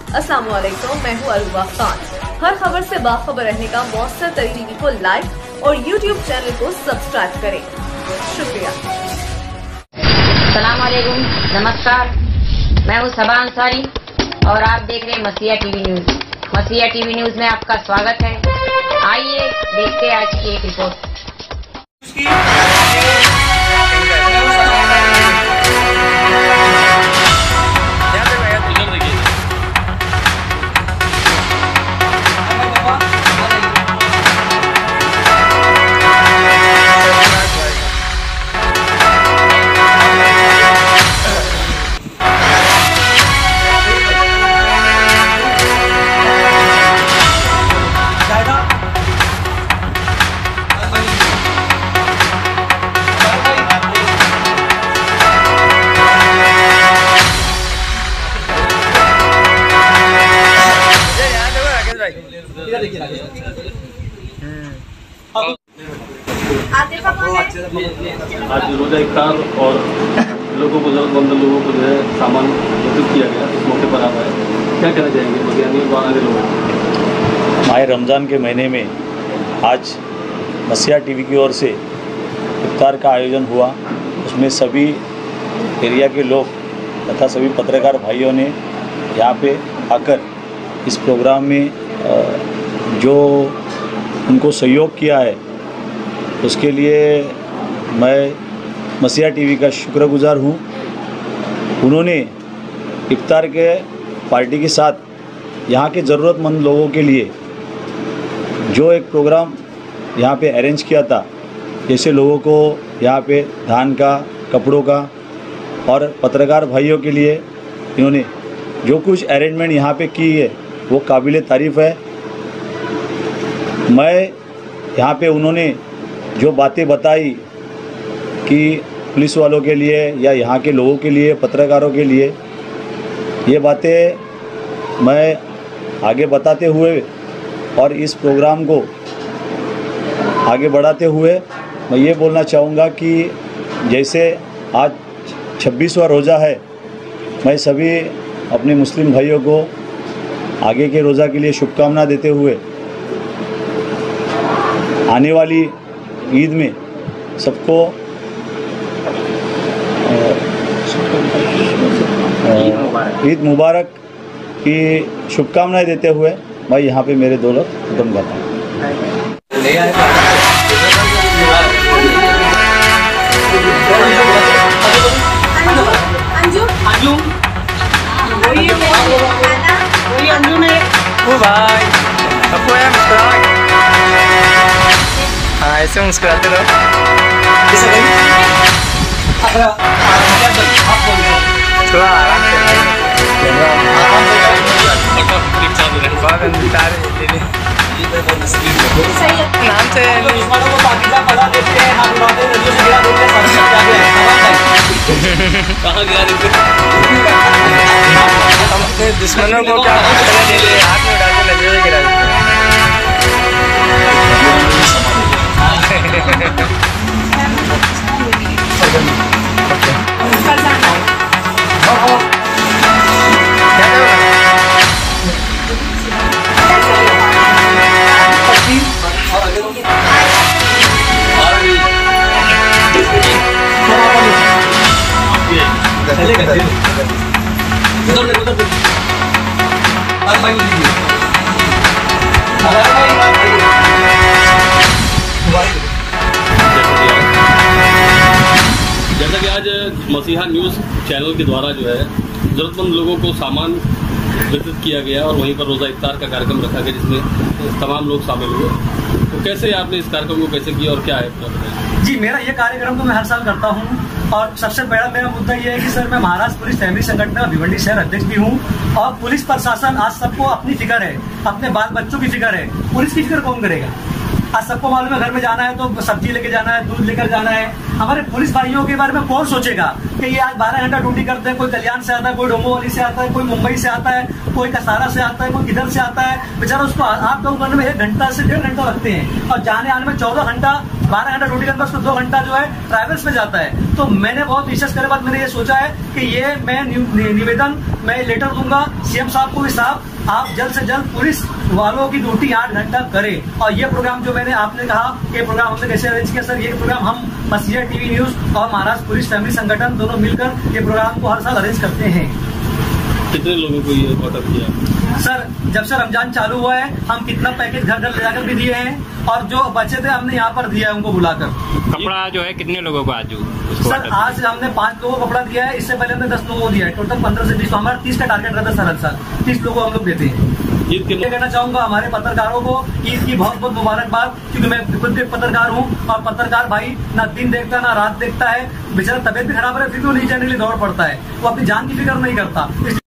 अस्सलाम वालेकुम, मैं हूँ अरूबा खान। हर खबर से बाखबर रहने का मौसर तरी टीवी को लाइक और यूट्यूब चैनल को सब्सक्राइब करें। शुक्रिया। सलाम वालेकुम, नमस्कार। मैं हूँ सबा अंसारी और आप देख रहे हैं Masiha TV news. Masiha TV news में आपका स्वागत है। आइए देखते हैं आज की एक रिपोर्ट। आज रोजा इफ्तार और लोगों को जरूरतमंद लोगों को जो है सामान वितरित किया गया, इस मौके पर आप आए, क्या कहना चाहेंगे बगियानी लोग? माह रमज़ान के महीने में आज मसीहा टीवी की ओर से इफ्तार का आयोजन हुआ। उसमें सभी एरिया के लोग तथा सभी पत्रकार भाइयों ने यहाँ पे आकर इस प्रोग्राम में जो उनको सहयोग किया है उसके लिए मैं मसीहा टीवी का शुक्रगुजार हूँ। उन्होंने इफ्तार के पार्टी के साथ यहाँ के ज़रूरतमंद लोगों के लिए जो एक प्रोग्राम यहाँ पे अरेंज किया था, जैसे लोगों को यहाँ पे धान का, कपड़ों का और पत्रकार भाइयों के लिए इन्होंने जो कुछ अरेंजमेंट यहाँ पे की है वो काबिल तारीफ़ है। मैं यहाँ पे उन्होंने जो बातें बताई कि पुलिस वालों के लिए या यहाँ के लोगों के लिए, पत्रकारों के लिए, ये बातें मैं आगे बताते हुए और इस प्रोग्राम को आगे बढ़ाते हुए मैं ये बोलना चाहूँगा कि जैसे आज 26वां रोज़ा है, मैं सभी अपने मुस्लिम भाइयों को आगे के रोज़ा के लिए शुभकामना देते हुए आने वाली ईद में सबको ईद मुबारक की शुभकामनाएं देते हुए मैं यहाँ पे मेरे दो लफ्ज़ खत्म करता हूँ। हाँ, ऐसे मुस्कुराते रहो। थोड़ा आराम से दुश्मनों को क्या हाथ में उठाते नजर गिरा देते। जैसा कि आज मसीहा न्यूज़ चैनल के द्वारा जो है ज़रूरतमंद लोगों को सामान वितरित किया गया और वहीं पर रोज़ा इफ्तार का कार्यक्रम रखा गया जिसमें तमाम लोग शामिल हुए, तो कैसे आपने इस कार्यक्रम को कैसे किया और क्या है? जी, मेरा ये कार्यक्रम तो मैं हर साल करता हूँ और सबसे बड़ा मेरा मुद्दा ये है कि सर मैं महाराष्ट्र पुलिस फैमिली संगठन का भिवंडी शहर अध्यक्ष भी हूँ और पुलिस प्रशासन आज सबको अपनी फिक्र है, अपने बाल बच्चों की फिक्र है। पुलिस की फिक्र कौन करेगा? आज सबको मालूम है घर में जाना है तो सब्जी लेके जाना है, दूध लेकर जाना है। हमारे पुलिस भाइयों के बारे में कौन सोचेगा कि ये आज 12 घंटा ड्यूटी करते हैं। कोई कल्याण से आता है, कोई डोंबिवली से आता है, कोई मुंबई से आता है, कोई कसारा से आता है, कोई किधर से आता है। बेचारा उसको आप डाउन करने में 1 घंटा से 1.5 घंटा लगते हैं और जाने आने में 14 घंटा 12 घंटा ड्यूटी करता है, उसको 2 घंटा जो है ट्रैवल्स में जाता है। तो मैंने बहुत रिसर्च करने के बाद मैंने ये सोचा है कि ये मैं निवेदन मैं लेटर दूंगा सीएम साहब को भी, साहब आप जल्द से जल्द पुलिस वालों की ड्यूटी 8 घंटा करें। और ये प्रोग्राम जो मैंने आपने कहा ये प्रोग्राम हमने कैसे अरेंज किया सर, ये प्रोग्राम हम मसीहा टीवी न्यूज और महाराष्ट्र पुलिस फैमिली संगठन दोनों मिलकर ये प्रोग्राम को हर साल अरेंज करते हैं। कितने लोगों को ये ऑर्डर किया सर? जब से रमजान चालू हुआ है हम कितना पैकेज घर घर ले जाकर भी दिए हैं, और जो बचे थे हमने यहाँ पर दिया है उनको बुलाकर। कपड़ा जो है कितने लोगों को आज सर आज हमने 5 लोगों को कपड़ा दिया है, इससे पहले हमने 10 लोगों को दिया है। टोटल 15 से 20, हमारा 30 का टारगेट रहता है सर, हर साल 30 लोगों को हम लोग देते हैं। ईद के कहना चाहूंगा हमारे पत्रकारों को ईद की बहुत बहुत मुबारकबाद, क्योंकि मैं खुद एक पत्रकार हूँ और पत्रकार भाई ना दिन देखता ना रात देखता है, बेचारा तबियत भी खराब है फिर भी वो न्यूज चैनल के लिए दौड़ पड़ता है, वो अपनी जान की फिक्र नहीं करता।